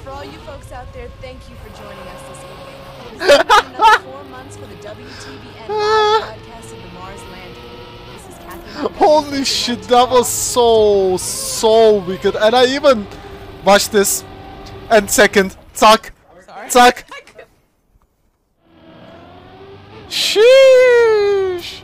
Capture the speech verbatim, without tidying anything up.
for all you folks out there, thank you for joining us this evening. This has been another four months for the W T B N live broadcast of the Mars landing. This is Catherine. Holy shit, that was so, so wicked. And I even watched this. And second, tuck, Sorry. tuck. Sheesh.